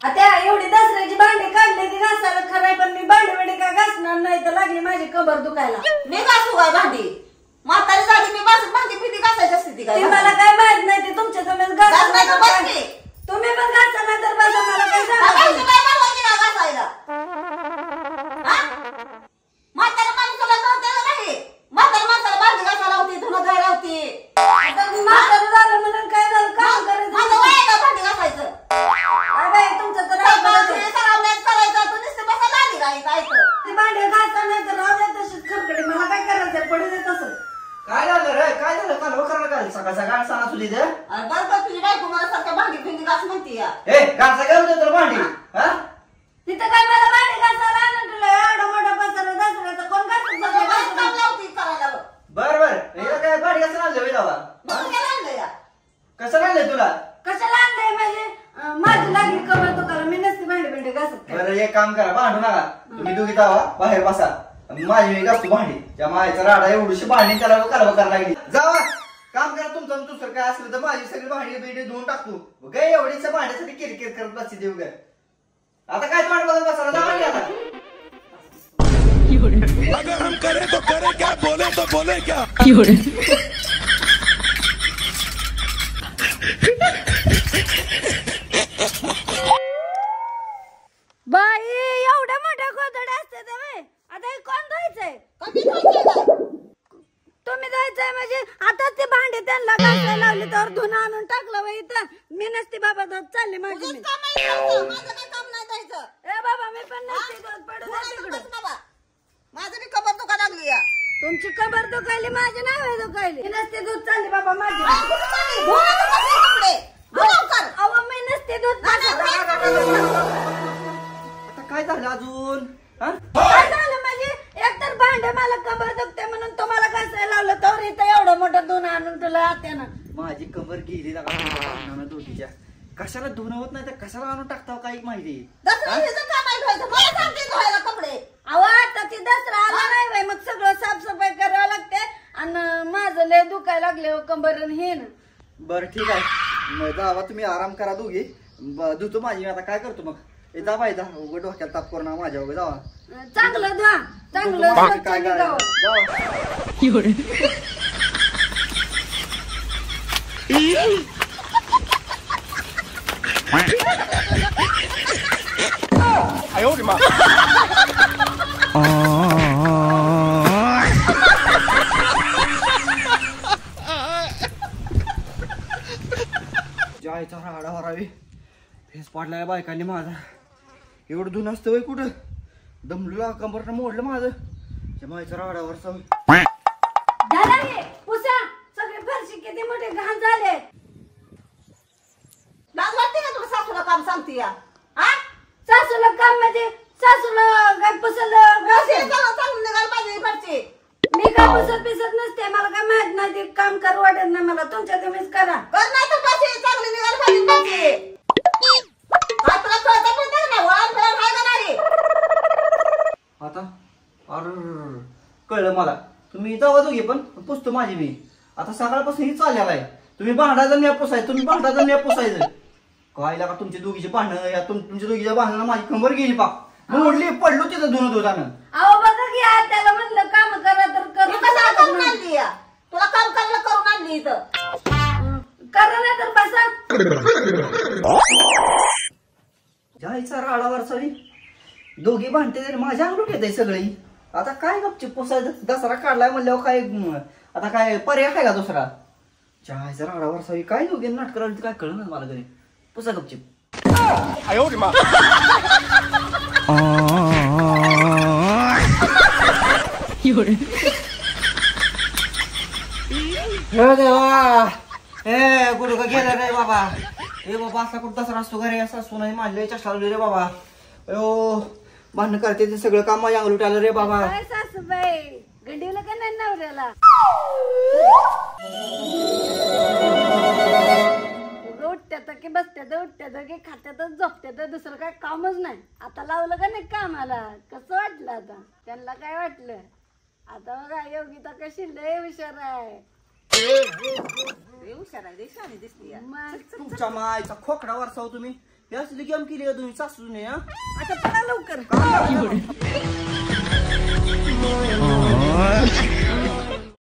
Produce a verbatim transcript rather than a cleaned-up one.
आता एवढी दसऱ्याची भांडी काढली ती घासायला खरंय, पण मी भांडी बिंडी काय घासणार नाही तर लागली माझी कंबर दुखायला. मी घासू काय भांडी? म्हातारी झाली मी बस भांडी पिंडी घासायची असते ती काय? मला काय माहित नाही ते तुमच्या तुम्हीच घासा. तुम्ही पण घासा नाही तर बसा, मला काय सांगायचं काय बनवायची का घासायला? म्हातारा माणसाला कळतं नाही, म्हातारा माणसाला भांडी घासायला होती, धुणं धुवायला होती. आता मी म्हातारं झालं म्हणून काय झालं, काम करायचं माझं वय आहे का भांडी घासायचं? काय बाई तुमचं तर करायचं तू नुसतं बसायला आली काय काय ती भांडी घासा नाही तर राहू द्या तशीच खरकडी, मला काय करायचं पडू देत असं. काय झालं रे? काय झालं? काल वखर काय सकाळ सकाळ सांगा तुझी दे. अरे बरं तुझी बायको मला सारखं भांडी फिंडी घास म्हणती या. ए गाचा घेऊन दे तर भांडी. हा तिथं काय मला भांडी घासायला आणून तुला एवढा मोठा पसारा दसऱ्याचा कोण घासून काम लावती करायला बघ. बर बर हे काय भांडी कसं आणलं बाबा? आणलं या कसं आणलंय तुला? कशाला आणलंय म्हणजे माझी लागली कमर दुखायला, मी नसते भांडी बिंडी घासत. बरं एक काम करा, भांडू नका तुम्ही दोघी जावा बाहेर बसा, माझी मी घासतो भांडी. त्या मायचा राडा एवढीशी भांडी त्याला कालवा करायला लागली. जावा काम करा तुमचं, दुसरं काय असलं तर माझी सगळी भांडी बिंडी धुवून टाकतो. गे एवढीच भांड्यासाठी किरकिर करत बसते देऊ गे. आता काय तोंड बघत बसायला जावा आता. अगर हम करे तो करे क्या, बोले तो बोले क्या. बाई एवढ्या मोठ्या गोधड्या असते ते, आता हे कोण धुवायचंय? तुम्ही धुवायचंय म्हणजे आता ते भांडे त्यांना घासायला लावली तर धुणं आणून टाकलं बाई इथं. मी नसती बाबा धुत चालली माझी. माझं काय काम नाही द्यायचं. ए बाबा मी पण नसती धुत, पडू द्या तिकडं. माझं मी कबर दुखा लागली या. तुमची कबर दुखायली, माझी नाही होय दुखायली. मी नसती धुत चालली बाबा माझी. अहो मी नसती धुत. आता काय झालं अजून? काय झालं म्हणजे एकतर भांडे मला कबर दुखते म्हणून तुम्हाला घासायला लावलं, तर इथं एवढं मोठं धुणं आणून तुला आत्यानं. माझी कबर गेली ना दोघीच्या. कशाला धुणं होत नाही तर कशाला आणून टाकता काही माहिती. कपडे अहो आता ती दसरा आला नाही बाई, मग सगळं साफसफाई करावं लागते आणि माझं लय दुखायला लागले कंबर हे ना. बरं ठीक आहे, मग जावा तुम्ही आराम करा दोघी. धुतो माझी आता काय करतो मग. जा बाई जा, उघड डोक्याला ताप करू ना माझ्या वगैरे जावा. चांगलं धुवा, चांगलं काय करायचं जायचा राडा हरावी फेस पाडलाय बायकांनी माझा. एवढं धुन असतं वय कुठं, दमलं कंबरनं मोडलं माझं. मायचा राडावर पुसा सगळे फरशी किती मोठे घाण झाले. लाज वाटते का तुला सासूला काम सांगते या? सासूला काम म्हणजे सासूला काय पुसलं चांगलं निघाल पाहिजे घरचे. मी काय पुसत पिसत नसते, मला काय माहित नाही ते काम करू वाटत नाही मला. तुमच्या तुम्हीच करा. कर नाही तर पाहिजे चांगली निघाल पाहिजे. आता अर कळलं मला. तुम्ही जावा दोघी पण पुसतो माझी मी. आता सकाळपासून ही चाललेला आहे. तुम्ही भांडायचं नाही पुसायचं, तुम्ही भांडायचं नाही पुसायचं. काय लागा तुमची दोघीची भांडणं या तुमच्या दोघीच्या भांडणाला माझी कंबर गेली पाक मोडली, पडलो तिथं धुणं धुताना. अहो बघा की आज त्याला म्हटलं काम करा तर करू. करून आणली या तुला काम करायला करून आणली इथं. करा नाही तर बसा. जायचा राडावर सळी दोघी भांडते माझ्या अंगलूट येते सगळी. आता काय गपची पुसायचं, दसरा काढलाय म्हणल्यावर काय आता काय पर्याय काय का दुसरा. जायचा राडावर सळी काय दोघी नाटक करायला काय कळलं ना मला घरी. पुसा गपची. देवा ए कुठं का गेलं रे बाबा. ए बाबा असा कुठं दसरा असतो घरी, असा असतो नाही माझ्या चष्टा रे बाबा. अयो भांडण करते ते सगळं काम माझ्या अंगलूट आलं रे बाबा. काय सासूबाई गंडीवलं का नाही नवऱ्याला. उठत्यात की बसत्यात, उठत्यात की खात्यातच झोपत्यात, दुसरं काय कामच नाही. आता लावलं का नाही कामाला, कसं वाटलं आता त्यांना काय वाटलं. आता बघा योगिता कशी लय हुशार आहे. हुशार आहे दिसती. तुमच्या मायचा खोकडा वरसाव तुम्ही. हे असली गेम केली का तुम्ही सासूने हा आता पळा लवकर